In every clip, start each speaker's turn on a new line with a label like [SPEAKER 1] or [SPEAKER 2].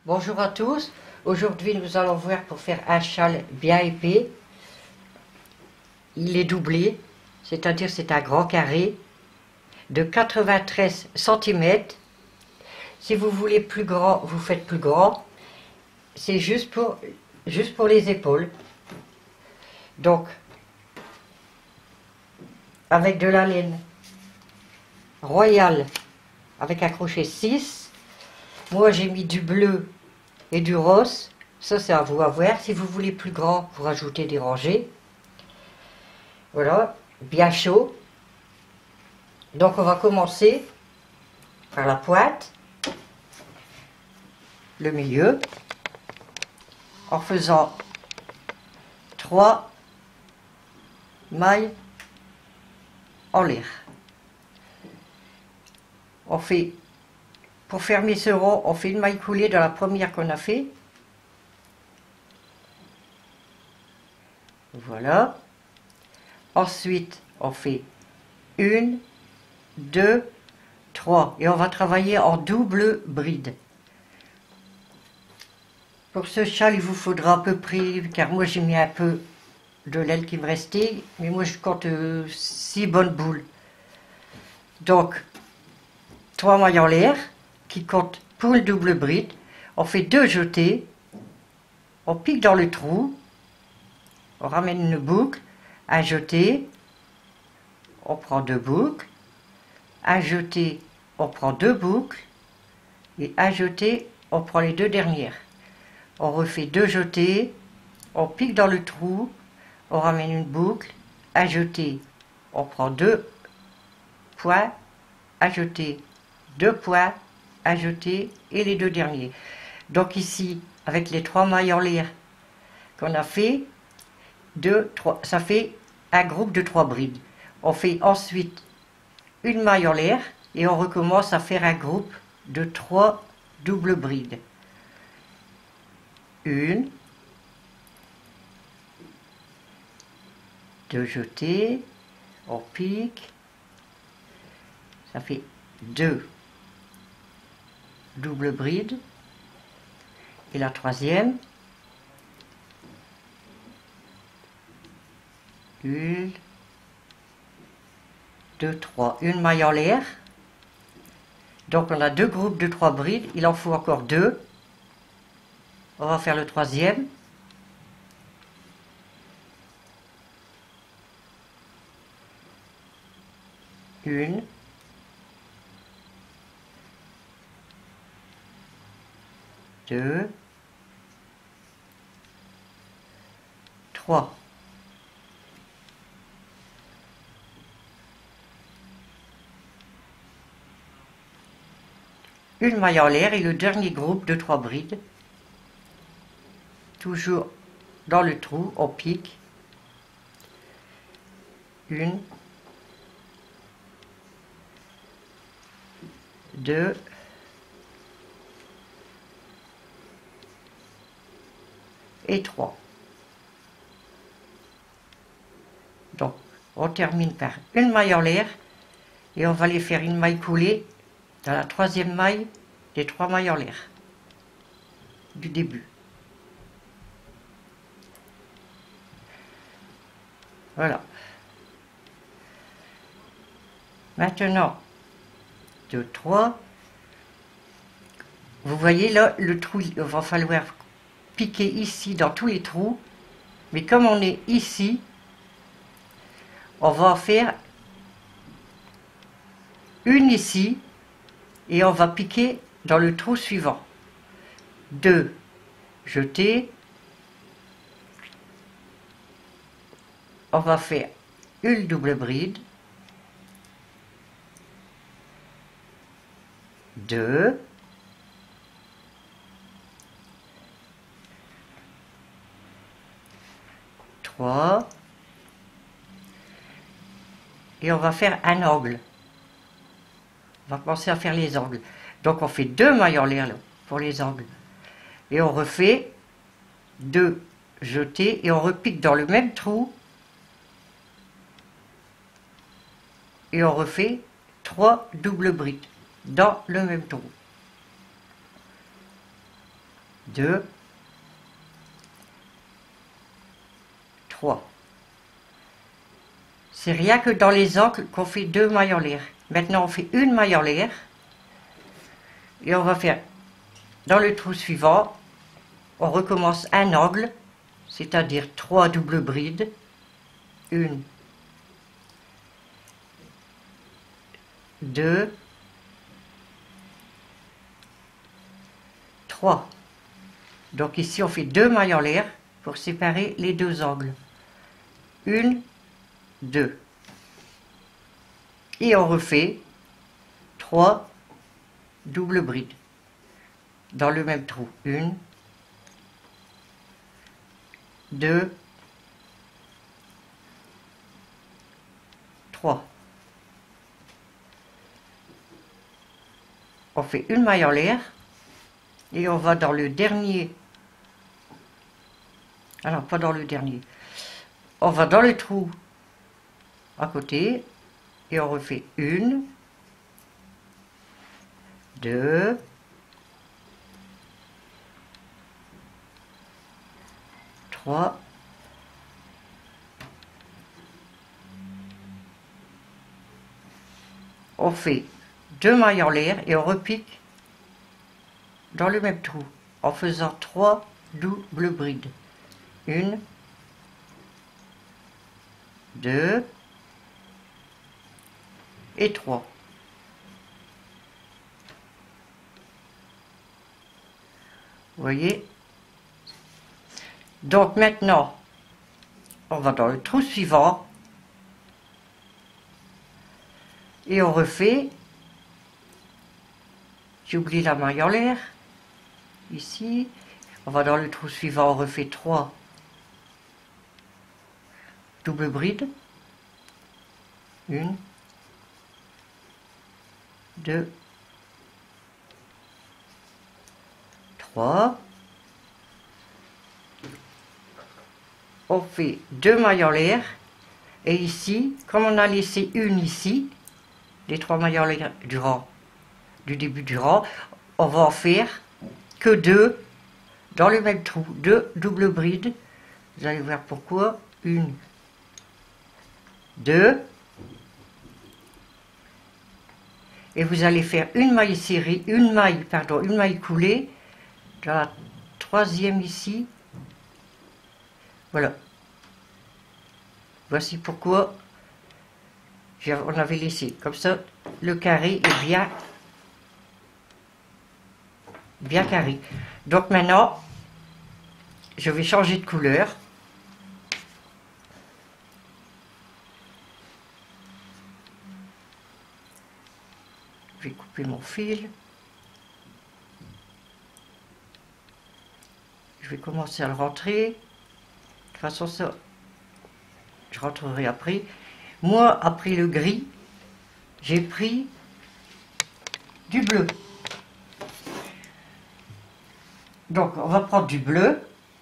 [SPEAKER 1] Bonjour à tous, aujourd'hui nous allons voir pour faire un châle bien épais. Il est doublé, c'est-à-dire c'est un grand carré de 93 cm. Si vous voulez plus grand, vous faites plus grand. C'est juste pour les épaules. Donc, avec de la laine royale, avec un crochet 6. Moi j'ai mis du bleu et du rose. Ça c'est à vous à voir. Si vous voulez plus grand, vous rajoutez des rangées. Voilà, bien chaud. Donc on va commencer par la pointe, le milieu, en faisant 3 mailles en l'air. On fait, pour fermer ce rond, on fait une maille coulée dans la première qu'on a fait. Voilà. Ensuite, on fait 1, 2, 3. Et on va travailler en double bride. Pour ce châle, il vous faudra à peu près, car moi j'ai mis un peu de laine qui me restait, mais moi je compte 6 bonnes boules. Donc, 3 mailles en l'air, qui comptent pour le double bride. On fait 2 jetés, on pique dans le trou, on ramène une boucle, un jeté, on prend 2 boucles, un jeté, on prend 2 boucles, et un jeté, on prend les 2 dernières. On refait 2 jetés, on pique dans le trou, on ramène une boucle, un jeté, on prend 2 points, un jeté, 2 points, un jeté et les 2 derniers. Donc ici, avec les 3 mailles en l'air qu'on a fait, 2, 3, ça fait un groupe de 3 brides. On fait ensuite une maille en l'air et on recommence à faire un groupe de 3 doubles brides. 1, 2 jetés, on pique, ça fait 2 doubles brides, et la troisième, 1, 2, 3, une maille en l'air. Donc on a 2 groupes de 3 brides, il en faut encore 2. On va faire le troisième. Une. 2. 3. Une maille en l'air et le dernier groupe de 3 brides. Toujours dans le trou, on pique. 1, 2, 3. Donc, on termine par une maille en l'air et on va aller faire une maille coulée dans la troisième maille des 3 mailles en l'air du début. Voilà. Maintenant, 2, 3. Vous voyez là, le trou, il va falloir piquer ici dans tous les trous. Mais comme on est ici, on va en faire une ici et on va piquer dans le trou suivant. 2 jetés. On va faire une double bride. 2. 3. Et on va faire un angle. On va commencer à faire les angles. Donc on fait 2 mailles en l'air pour les angles. Et on refait 2 jetés et on repique dans le même trou. Et on refait 3 doubles brides dans le même trou. 2, 3. C'est rien que dans les angles qu'on fait 2 mailles en l'air. Maintenant on fait une maille en l'air et on va faire dans le trou suivant, on recommence un angle, c'est-à-dire 3 doubles brides, 1, 2, 3. Donc ici on fait 2 mailles en l'air pour séparer les deux angles. 1, 2. Et on refait 3 doubles brides dans le même trou. 1, 2, 3. On fait une maille en l'air et on va dans le dernier. Alors pas dans le dernier. On va dans le trou à côté et on refait 1, 2, 3, 'on fait 2 mailles en l'air et on repique dans le même trou en faisant 3 doubles brides. 1, 2 et 3. Vous voyez? Donc maintenant, on va dans le trou suivant et on refait. J'ai oublié la maille en l'air. Ici, on va dans le trou suivant, on refait 3 doubles brides. 1, 2, 3. On fait 2 mailles en l'air et ici, comme on a laissé une ici, les 3 mailles en l'air du début du rang, on va en faire que 2 dans le même trou, 2 doubles brides. Vous allez voir pourquoi. 1, 2, et vous allez faire une maille serrée, une maille coulée dans la troisième ici. Voilà. Voici pourquoi on avait laissé. Comme ça, le carré est bien carré. Donc maintenant, je vais changer de couleur. Je vais couper mon fil. Je vais commencer à le rentrer. De toute façon, ça, je rentrerai après. Moi, après le gris, j'ai pris du bleu. Donc, on va prendre du bleu.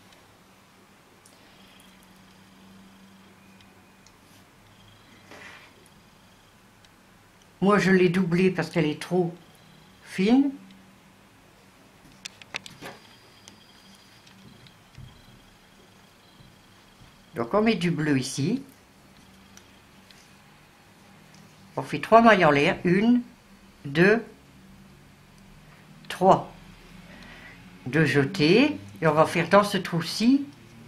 [SPEAKER 1] Moi, je l'ai doublée parce qu'elle est trop fine. Donc, on met du bleu ici. On fait 3 mailles en l'air. 1, 2, 3. 2 jetés. Et on va faire dans ce trou-ci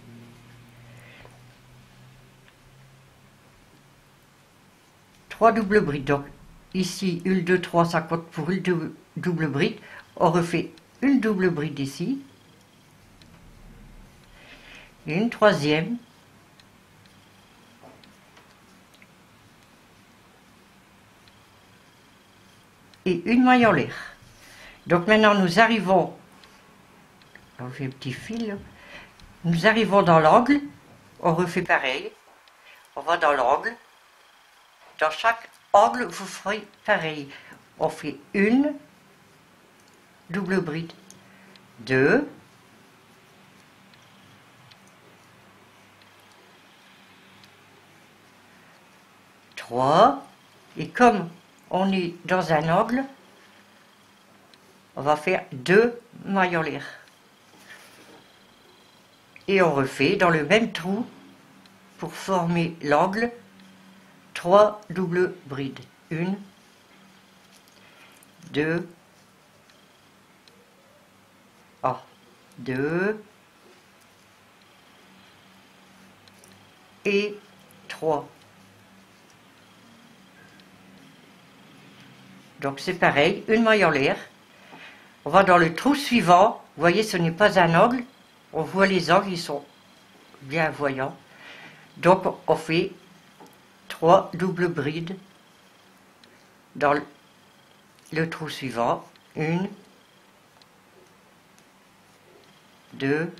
[SPEAKER 1] 3 doubles brides. Donc, ici, 1, 2, 3, ça compte pour une double bride. On refait une double bride ici. Et une troisième. Et une maille en l'air. Donc maintenant nous arrivons, on fait un petit fil, nous arrivons dans l'angle, on refait pareil, on va dans l'angle, dans chaque angle vous ferez pareil, on fait une double bride, 2, 3, et comme on est dans un angle, on va faire 2 mailles en l'air. Et on refait dans le même trou pour former l'angle 3 doubles brides. 1, 2, 2 et 3. Donc c'est pareil, une maille en l'air. On va dans le trou suivant. Vous voyez, ce n'est pas un angle. On voit les angles, ils sont bien voyants. Donc on fait 3 doubles brides dans le trou suivant. 1, 2,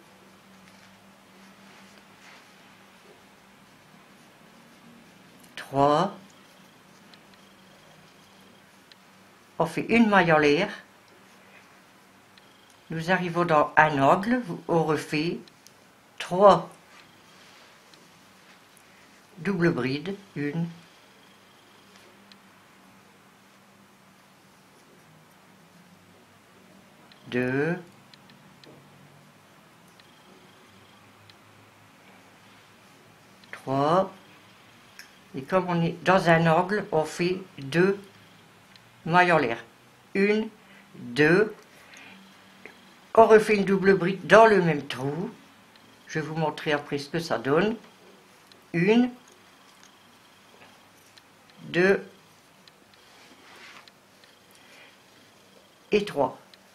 [SPEAKER 1] 3. On fait une maille en l'air. Nous arrivons dans un angle, on refait 3 doubles brides. 1, 2, 3. Et comme on est dans un angle, on fait 2 mailles en l'air. 1, 2. On refait une double bride dans le même trou. Je vais vous montrer après ce que ça donne. 1, 2 et 3.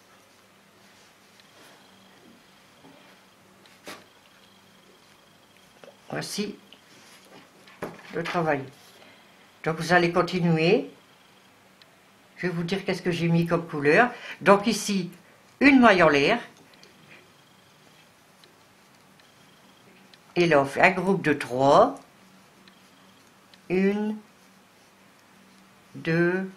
[SPEAKER 1] Voici le travail. Donc vous allez continuer. Je vais vous dire qu'est-ce que j'ai mis comme couleur. Donc ici, une maille en l'air. Et là, on fait un groupe de 3. 1, 2,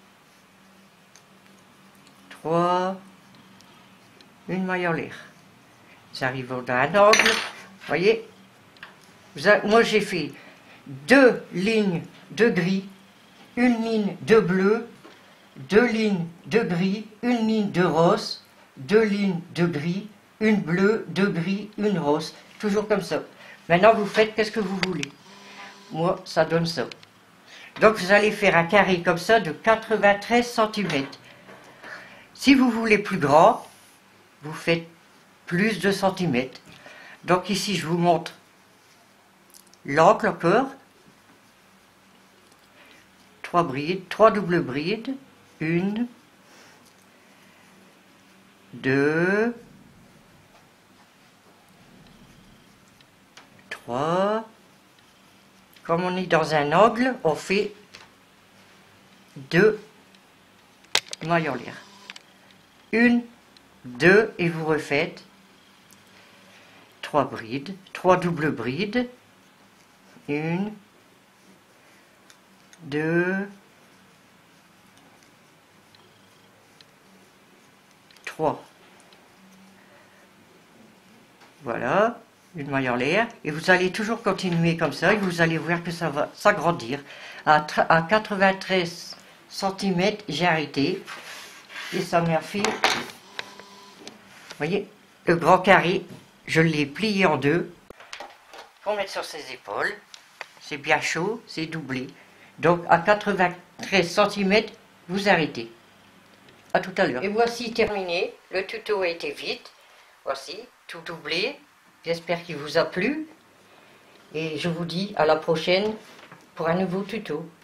[SPEAKER 1] 3, une maille en l'air. Nous arrivons dans un angle. Vous voyez, moi j'ai fait 2 lignes de gris, une ligne de bleu, 2 lignes de gris, une ligne de rose, 2 lignes de gris, une bleue, 2 gris, une rose. Toujours comme ça. Maintenant, vous faites qu'est-ce que vous voulez. Moi, ça donne ça. Donc, vous allez faire un carré comme ça de 93 cm. Si vous voulez plus grand, vous faites plus de centimètres. Donc, ici, je vous montre l'angle encore. 3 brides, 3 doubles brides. 1, 2, 3. Comme on est dans un angle, on fait 2 mailles en l'air. 1, 2 et vous refaites 3 brides, 3 doubles brides. 1, 2, 3. Voilà, une maille en l'air. Et vous allez toujours continuer comme ça et vous allez voir que ça va s'agrandir. À 93 cm, j'ai arrêté. Et ça m'a fait, vous voyez, le grand carré, je l'ai plié en deux pour mettre sur ses épaules. C'est bien chaud, c'est doublé. Donc à 93 cm, vous arrêtez. À tout à l'heure. Et voici terminé. Le tuto a été vite. Voici, tout doublé. J'espère qu'il vous a plu. Et je vous dis à la prochaine pour un nouveau tuto.